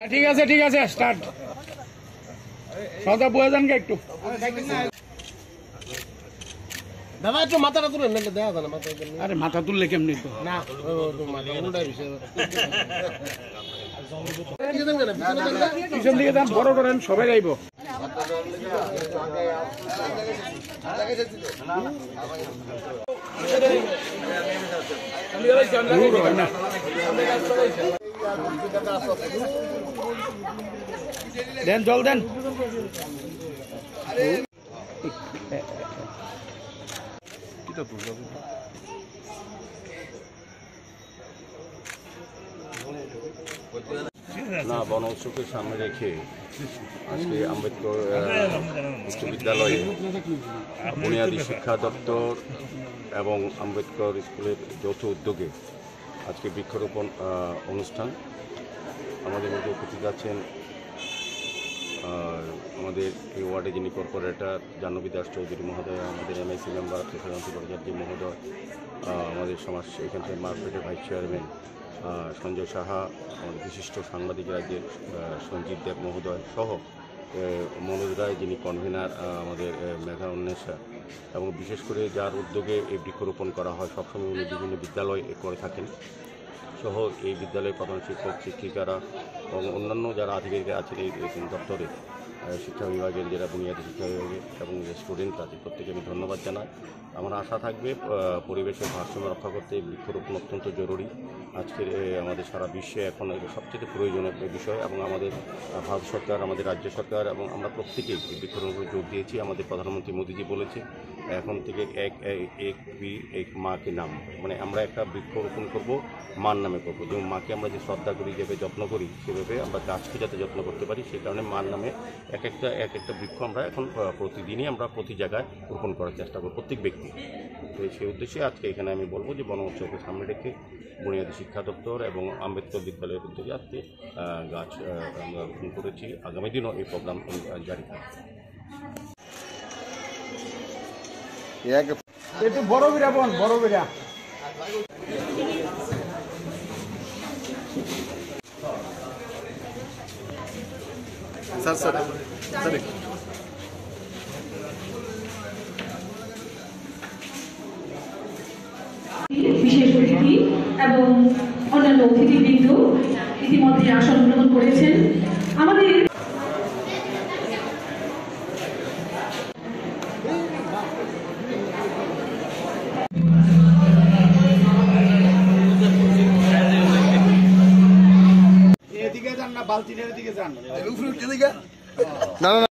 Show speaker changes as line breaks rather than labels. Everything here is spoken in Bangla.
ঠিক আছে স্টার্ট সদা বয়ে যান একটু
দাদা একটু মাথাটা তুলেন না দেখা যায় না মাথা
আরে মাথা তুললে কেমনি তো
না মাথা উল্টা বিষয়
পিছন দিকে যান বড় করেন সবাই যাইব দেন জল দেন
না বন উৎসবকে সামনে রেখে আজকে আম্বেদকর উচ্চ বিদ্যালয়ে বুনিয়াদী শিক্ষা দপ্তর এবং আম্বেদকর স্কুলের যৌথ উদ্যোগে আজকে বৃক্ষরোপণ অনুষ্ঠান। আমাদের মধ্যে উপস্থিত আছেন আমাদের এই ওয়ার্ডে যিনি কর্পোরেটর জাহ্নবী দাস চৌধুরী মহোদয়, আমাদের এমআইসি মেম্বার তুষারান্তী ভট্টাচার্য মহোদয়, আমাদের সমাজ এখান থেকে মার্কেটের ভাইস চেয়ারম্যান সঞ্জয় সাহা, আমাদের বিশিষ্ট সাংবাদিক রাজ্যের সঞ্জিত দেব মহোদয় সহ মনোজ রায় যিনি কনভেনার আমাদের মেধা উন্মেষা, এবং বিশেষ করে যার উদ্যোগে এই বৃক্ষরোপণ করা হয় সবসময় উনি বিভিন্ন বিদ্যালয় করে থাকেন সহ এই বিদ্যালয়ের প্রধান শিক্ষক শিক্ষিকারা এবং অন্যান্য যারা আধিকারিক আছেন এই দপ্তরে শিক্ষা বিভাগের যারা বুনিয়াদী শিক্ষা বিভাগে এবং যে স্টুডেন্ট আছে প্রত্যেকে আমি ধন্যবাদ জানাই। আমার আশা থাকবে পরিবেশের ভারসাম্য রক্ষা করতে বৃক্ষরোপণ অত্যন্ত জরুরি। আজকের আমাদের সারা বিশ্বে এখন সবচেয়ে প্রয়োজনীয় বিষয় এবং আমাদের ভারত সরকার, আমাদের রাজ্য সরকার এবং আমরা প্রত্যেকেই বৃক্ষরোপণে যোগ দিয়েছি। আমাদের প্রধানমন্ত্রী মোদীজি বলেছে এখন থেকে এক মাকে নাম, মানে আমরা একটা বৃক্ষরোপণ করব মার নামে করবো। যেমন মাকে আমরা যে শ্রদ্ধা করি, যেভাবে যত্ন করি, সেভাবে আমরা গাছকে যাতে যত্ন করতে পারি সেই কারণে মার নামে এক একটা বৃক্ষ আমরা এখন প্রতিদিনই আমরা প্রতি জায়গায় রোপণ করার চেষ্টা করব প্রত্যেক ব্যক্তি। তো সেই উদ্দেশ্যে আজকে এখানে আমি বলবো যে বন উৎসবকে সামনে রেখে বুনিয়াদী শিক্ষা দপ্তর এবং আম্বেদকর বিদ্যালয়ের উদ্যোগে আজকে গাছ আমরা রোপণ করেছি। আগামী দিনও এই প্রোগ্রাম জারি থাকবে।
একটু বড় বিরা বোন বড় বিরা
স্যার
বিশেষ অতিথি এবং অন্যান্য অতিথিবৃন্দ ইতিমধ্যে আসন গ্রহণ করেছেন। আমাদের
এদিকে যান না, বালতিনের দিকে যান।
না